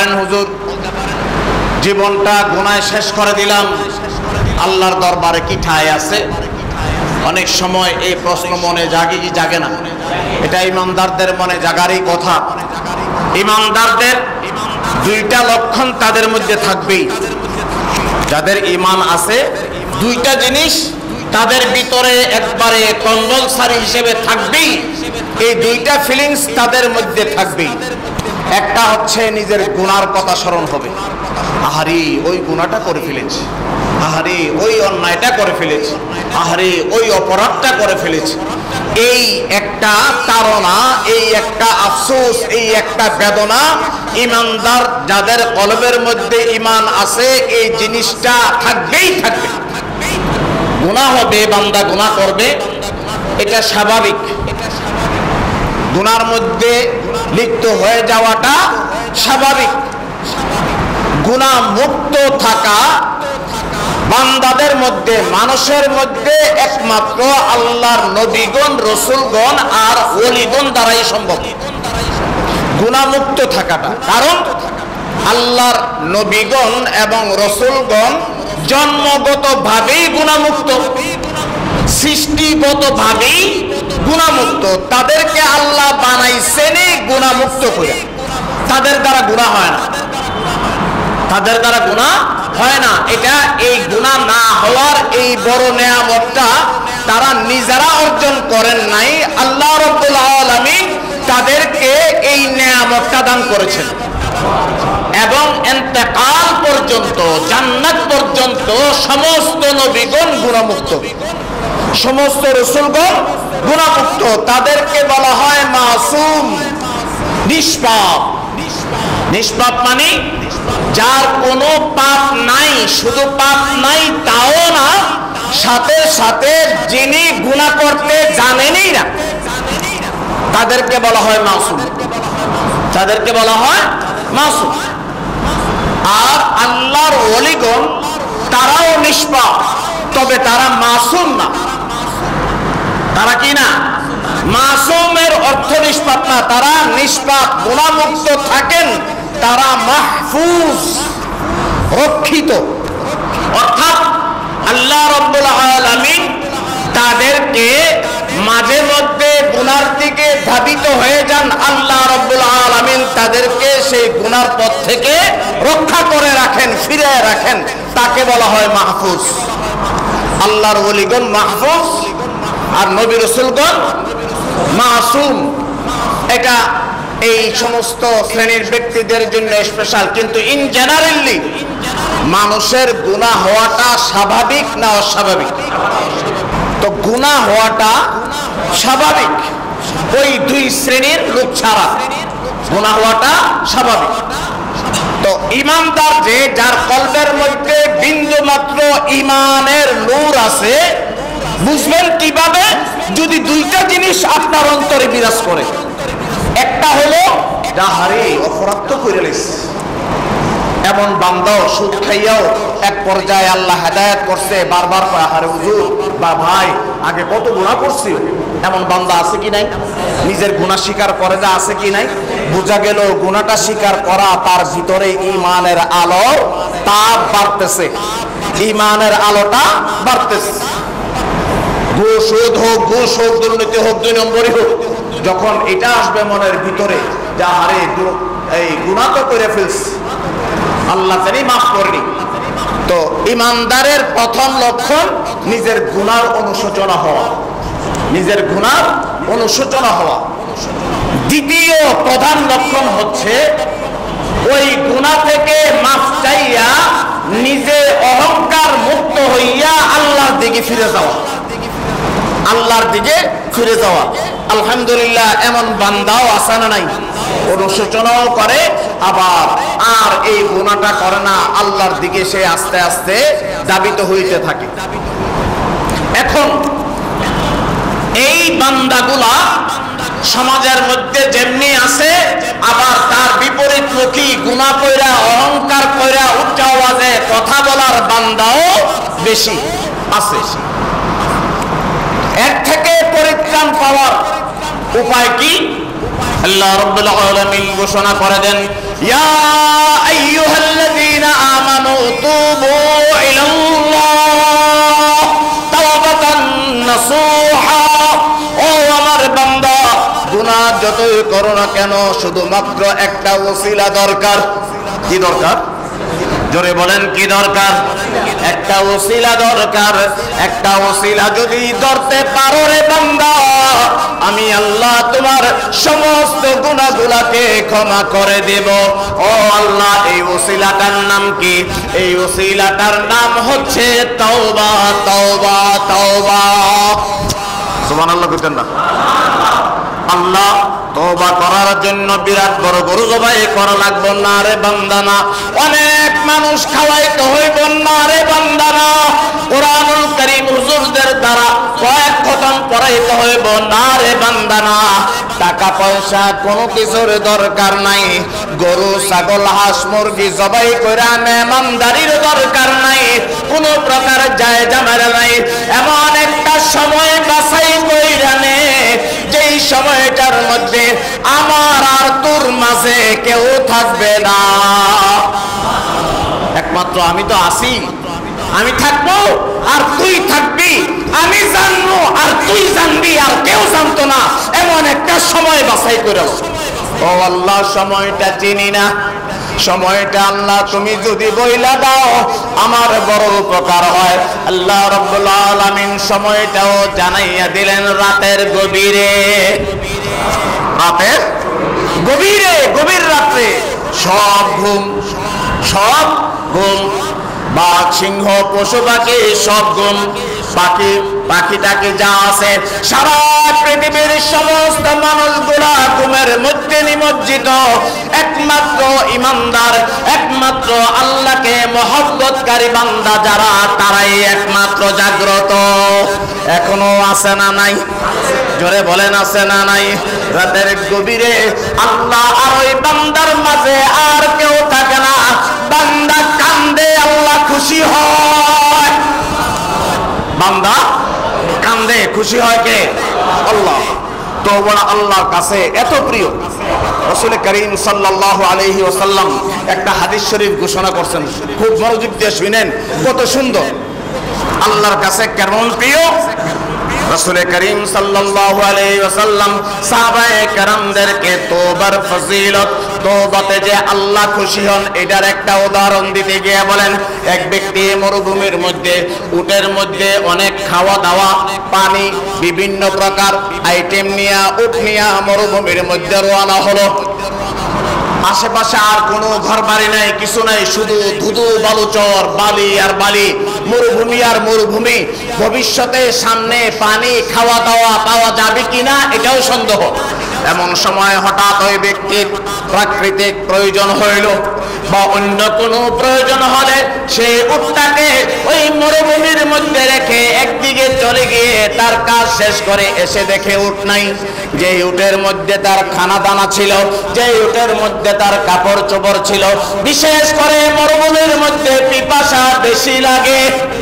পারেন হুজুর জীবনটা গুনায় শেষ করে দিলাম, আল্লাহর দরবারে কি ঠাঁই আছে? অনেক সময় এই প্রশ্ন মনে জাগে কি জাগে না? এটা ইমানদারদের মনে জাগারই কথা। ইমানদারদের দুইটা লক্ষণ তাদের মধ্যে থাকবেই। যাদের ঈমান আছে দুইটা জিনিস তাদের ভিতরে একবারে কম্পালসারি হিসেবে থাকবেই। এই দুইটা ফিলিংস তাদের মধ্যে থাকবেই। একটা হচ্ছে নিজের গুনার কথা স্মরণ হবে, আহারে ওই গুনাহটা করে ফেলেছি, আহারে ওই অন্যায়টা করে ফেলেছি, আহারে ওই অপরাধটা করে ফেলেছি। এই একটা তাড়না, এই একটা আফসোস, এই একটা বেদনা ইমানদার যাদের কলবের মধ্যে ঈমান আছে এই জিনিসটা থাকবেই থাকবে। গুনাহ হবে, বান্দা গুনাহ করবে, এটা স্বাভাবিক। গুনার মধ্যে লিপ্ত হয়ে যাওয়াটা স্বাভাবিক। গুনাহ মুক্ত থাকা বান্দাদের মধ্যে, মানুষের মধ্যে একমাত্র আল্লাহর নবীগণ, রসুলগণ আর ওলিগণ দ্বারাই সম্ভব গুনাহ মুক্ত থাকাটা। কারণ আল্লাহর নবীগণ এবং রসুলগণ জন্মগতভাবেই গুনাহমুক্ত, সৃষ্টিগতভাবেই গুনাহমুক্ত। তাদেরকে আল্লাহ বানাইছেনই গুনাহমুক্ত করে। তাদের দ্বারা গুনাহ হয় না, তাদের দ্বারা গুনাহ হয় না। এটা এই গুনাহ না হওয়ার এই বড় নেয়ামতটা তারা নিজেরা অর্জন করেন নাই, আল্লাহ রাব্বুল আলামিন তাদেরকে এই নেয়ামতটা দান করেছেন। এবং ইন্তেকাল পর্যন্ত, জান্নাত পর্যন্ত সমস্ত নবীগণ গুনাহমুক্ত, সমস্ত রাসূলগণ গুনাহমুক্ত। তাদেরকে বলা হয় মাসুম, নিষ্পাপ। নিষ্পাপ মানে যার কোনো পাপ নাই। শুধু পাপ নাই তাও না, সাথে সাথে যিনি গুনাহ করতে জানেনই না, তাদেরকে বলা হয় মাসুম, তাদেরকে বলা হয় মাসুম। আর আল্লাহর ওলিগণ তারাও নিষ্পাপ, তবে তারা মাসুম না। তারা কি না? মাসুমের অর্থ নিষ্পাপ না, তারা নিষ্পাপ, গুনাহমুক্ত থাকেন, তারা মাহফুজ, রক্ষিত। অর্থাৎ আল্লাহ রাব্বুল আলামিন তাদেরকে মাঝে মধ্যে গুনার দিকে ধাবিত হয়ে যান, আল্লাহ রাব্বুল আলামিন তাদেরকে সেই গুনার পথ থেকে রক্ষা করে রাখেন, ফিরে রাখেন, তাকে বলা হয় মাহফুজ। আল্লাহর ওলিগণ মাহফুজ আর নবী রাসূলগণ মাসুম। এটা এই সমস্ত শ্রেণীর ব্যক্তিদের জন্য স্পেশাল। কিন্তু ইন জেনারেলি মানুষের গুনাহ হওয়াটা স্বাভাবিক না অস্বাভাবিক? তো গুনাহ হওয়াটা স্বাভাবিক, ওই দুই শ্রেণীর লোক ছাড়া গুনাহ হওয়াটা স্বাভাবিক। তো ঈমানদার যে, যার কলবের মধ্যে বিন্দু মাত্র ঈমানের নূর আছে, বুঝবেন কিভাবে? যদি দুইটা জিনিস আপনার অন্তরে বিরাজ করে। একটা হলো যাহারে অপরাধ তো করে লেছে, এমন বান্দাও সুদ খাইয়াও এক পর্যায়ে আল্লাহ হেদায়েত করছে, বারবার কয় আরে হুজুর বা ভাই আগে কত গুনাহ করছি, এমন বান্দা আছে কি নাই? নিজের গুনাহ স্বীকার করে যা আছে কি নাই? বোঝা গেল গুনাহটা স্বীকার করা তার ভিতরে ঈমানের আলো তাপ বাড়তেছে, ঈমানের আলোটা বাড়তেছে। ঘুষ হোক, ঘুষ হোক, দুর্নীতি হোক, দুই নম্বরই হোক, যখন এটা আসবে মনের ভিতরে যে আরে এই গুনাহ তো করে ফেলছি, আল্লাহ জানি মাফ করেনি, তো ঈমানদারের প্রথম লক্ষণ নিজের গুনার অনুশোচনা হওয়া, নিজের গুনার অনুশোচনা হওয়া। দ্বিতীয় প্রধান লক্ষণ হচ্ছে ওই গুনাহ থেকে মাফ চাইয়া নিজে অহংকার মুক্ত হইয়া আল্লাহর দিকে ফিরে যাওয়া, আল্লাহর দিকে ফিরে যাওয়া। আলহামদুলিল্লাহ এমন বান্দাও আছে না নাই? অনুশোচনাও করে, আবার আর এই গুনাহটা করে না, আল্লাহর দিকে সে আস্তে আস্তে ধাবিত হইতে থাকে। এখন এই বান্দাগুলা সমাজের মধ্যে যেমনি আছে, আবার তার বিপরীতমুখী গুনাহ কইরা, অহংকার কইরা, উচ্চ আওয়াজে কথা বলার বান্দাও বেশি আছে। এর থেকে পরিত্রাণ পাওয়ার উপায় কি? আল্লাহ রাব্বুল আলামিন ঘোষণা করে দেন, ইয়া তুবু ইলাল্লাহ তাওবাতান নাসুহা। ও আমার বান্দা, গুনাহ যতই করো না কেন শুধুমাত্র একটা ওসিলা দরকার। কি দরকার? জোরে বলেন, কি দরকার? একটা ওসিলা দরকার। একটা ওসিলা যদি ধরতে পারো রে বান্দা, আমি আল্লাহ তোমার সমস্ত গুনাহগুলোকে ক্ষমা করে দেব। ও আল্লাহ, এই ওসিলাটার নাম কি? এই ওসিলাটার নাম হচ্ছে তওবা, তওবা, তওবা। সুবহানাল্লাহ কইতেন না? আল্লাহ, তওবা করার জন্য বিরাট বড় গরু জবাই করা লাগবে না রে বান্দা না। অনেক মানুষ খাওয়াইতে হইব না রে বান্দা না। কোরআনুল কারীম হুজুরদের দ্বারা কয়েক খতম পড়াইতে হইব না রে বান্দা না। টাকা পয়সা কোনো কিছুর দরকার নাই। গরু ছাগল হাঁস মুরগি জবাই কইরা মেহমানদারির দরকার নাই। কোনো প্রকার জায়জামেলা নাই। এমন একটা সময় বাছাই কইরা নে, যেই সময়টার মধ্যে আমার আর তোর মাঝে কেউ থাকবে না। একমাত্র আমি তো আছি, আমি থাকবো আর তুই থাকবি, আমি জানবো আর তুই জানবি, আর কেউ জানতো না। এমন একটা সময় বাছাই করে। ও আল্লাহ, সময়টা চিনি না। সময়টা আল্লাহ তুমি যদি বইলা দাও আমার বড় উপকার হয়। আল্লাহ রাব্বুল আলামিন সময়টাও জানাইয়া দিলেন রাতের গভীরে। রাতের গভীরে, গভীর রাত্রে সব ঘুম, সব ঘুম। বাঘ সিংহ পশু পাখি সব ঘুম। পাখিটাকে যা আছে সারা পৃথিবীর সমস্ত মানুষগুলা ঘুমের মধ্যে নিমজ্জিত। একমাত্র ইমানদার, একমাত্র আল্লাহকে মহব্বতকারী বান্দা যারা, তারাই একমাত্র জাগ্রত। এখনো আছে না নাই? জোরে বলেন, আছে না নাই? রাতের গভীরে আল্লাহ আর ওই বান্দার মাঝে আর কেউ থাকে না। বান্দা কান্দে, আল্লাহ খুশি হয়। বান্দা কান্দে, খুশি হয় কে? আল্লাহ। তো বড় আল্লাহর কাছে এত প্রিয়। রাসূল করিম সাল্লাল্লাহু আলাইহি ওয়াসাল্লাম একটা হাদিস শরীফ ঘোষণা করছেন, খুব মনোযোগ দিয়ে শুনেন, কত সুন্দর। আল্লাহর কাছে কেমন প্রিয় রাসূল করিম সাল্লাল্লাহু আলাইহি ওয়াসাল্লাম সাহাবায়ে কেরামদেরকে তওবার ফজিলত, তওবাতে যে আল্লাহ খুশি হন, এটার একটা উদাহরণ দিতে গিয়ে বলেন, এক ব্যক্তি মরুভূমির মধ্যে উটের মধ্যে অনেক খাওয়া দাওয়া, পানি, বিভিন্ন প্রকার আইটেম নিয়ে উট নিয়ে মরুভূমির মধ্যে রওনা হলো। আশেপাশে আর কোনো ঘর বাড়ি নাই, কিছু নাই, শুধু ধুধু বালুচর, বালি আর বালি, মরুভূমি আর মরুভূমি। ভবিষ্যতে সামনে পানি খাওয়া দাওয়া পাওয়া যাবে কিনা এটাও সন্দেহ। এমন সময় হঠাৎ ওই ব্যক্তির প্রাকৃতিক প্রয়োজন হইল বা অন্য কোনো প্রয়োজন হলে সে উটটাকে ওই মরুভূমির মধ্যে রেখে একদিকে চলে গিয়ে তার কাজ শেষ করে এসে দেখে উট নাই। যে উটের মধ্যে তার খানা দানা ছিল, যে উটের মধ্যে তার কাপড় চোপড় ছিল, বিশেষ করে মরুভূমির মধ্যে পিপাসা বেশি লাগে।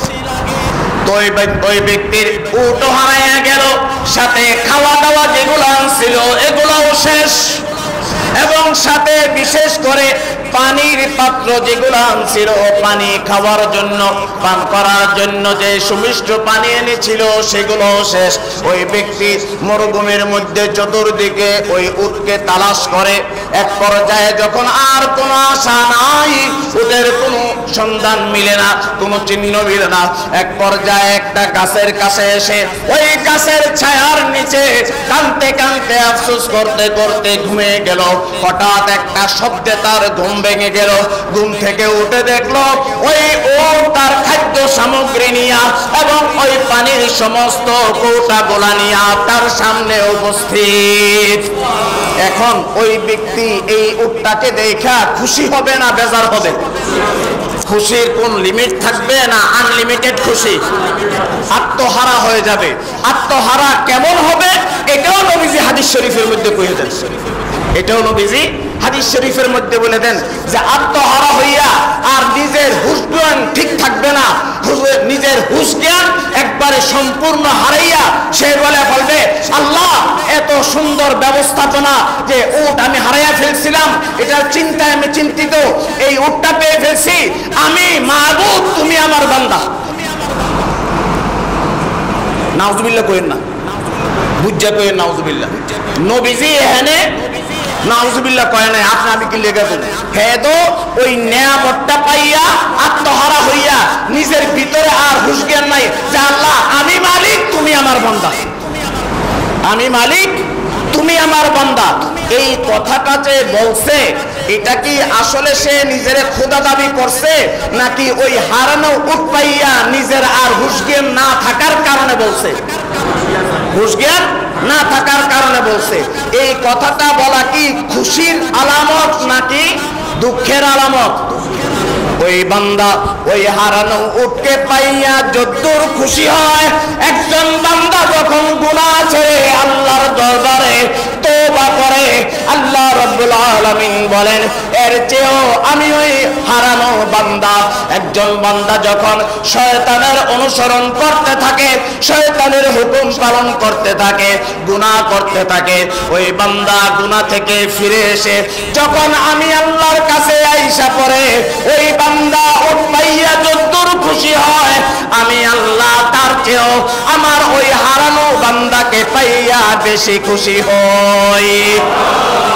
ওই ব্যক্তির উট হারাইয়া গেল, সাথে খাওয়া দাওয়া যেগুলো ছিল এগুলোও শেষ, এবং সাথে বিশেষ করে পানির পাত্র যেগুলো আনছিল, পানি খাওয়ার জন্য, পান করার জন্য যে সুমিষ্ট পানি এনেছিল সেগুলো শেষ। ওই ব্যক্তি মরুভূমির মধ্যে চতুর্দিকে ওই উটকে তালাশ করে। এক পর্যায়ে যখন আর কোনো আশা নাই, উটের কোনো সন্ধান মিলে না, কোনো চিহ্ন মিলে না, এক পর্যায়ে একটা গাছের কাছে এসে ওই গাছের ছায়ার নিচে কাঁদতে কাঁদতে আফসোস করতে করতে ঘুমিয়ে গেল। হঠাৎ একটা শব্দে তার ঘুম ভেঙে গেল। ঘুম থেকে উঠে দেখলো ওই উট তার খাদ্য সামগ্রী নিয়া এবং ওই পানির সমস্ত কৌটা গোলা নিয়া তার সামনে উপস্থিত। এখন ওই ব্যক্তি এই উটটাকে দেখা খুশি হবে না বেজার হবে? খুশির কোন লিমিট থাকবে না? আনলিমিটেড খুশি। আত্মহারা হয়ে যাবে। আত্মহারা কেমন হবে এটাও নবীজি হাদিস শরীফের মধ্যে কইয়ে দেন। এটাও নবীজি হাদিস শরীফের মধ্যে বলে দেন যে আত্মহারা হইয়া আর নিজের হুশ জ্ঞান ঠিক থাকবে না, নিজের হুশ জ্ঞান একবারে সম্পূর্ণ হারাইয়া সে বলবে আল্লাহ এত সুন্দর ব্যবস্থাপনা যে উট আমি হারাইয়া ফেলছিলাম, এটার চিন্তায় আমি চিন্তিত, এই উটটা পেয়ে ফেলছি, আমি মাবুদ তুমি আমার বান্দা। নাউজুবিল্লাহ কইেন না, বুঝা কইেন নাউজুবিল্লাহ। নবীজি এখানে নাউজুবিল্লাহ কয় নাই, আপনি আমি কি লেগে বলি হ্যাঁ তো ওই নেয়ামতটা পাইয়া আত্মহারা হইয়া নিজের ভিতরে আর হুশ জ্ঞান নাই যে আল্লাহ আমি মালিক তুমি আমার বান্দা, আমি মালিক তুমি আমার বান্দা। এই কথাটা যে বলছে এটা কি আসলে সে নিজের খোদা দাবি করছে নাকি ওই হারানো উট পাইয়া নিজের আর হুশ জ্ঞান না থাকার কারণে বলছে? হুশ জ্ঞান না থাকার কারণে বলছে। এই কথাটা বলা কি খুশির আলামত নাকি দুঃখের আলামত? ওই বান্দা ওই হারানো উটকে পাইয়া যদ্দুর খুশি হয়, একজন বান্দা যখন গুনাহ ছেড়ে আল্লাহর দরবারে তওবা করে, আল্লাহ রাব্বুল আলামিন বলেন এর চেয়েও আমি ওই হারানো বান্দা, একজন বান্দা যখন শয়তানের অনুসরণ করতে থাকে, শয়তানের হুকুম পালন করতে থাকে, গুনাহ করতে থাকে, ওই বান্দা গুনাহ থেকে ফিরে এসে যখন আমি আল্লাহর কাছে আইসা পড়ে, ওই বান্দা উট পাইয়া যদ্দুর খুশি হয়, আমি আল্লাহ তার চেয়েও আমার ওই হারানো বান্দাকে পাইয়া বেশি খুশি হই।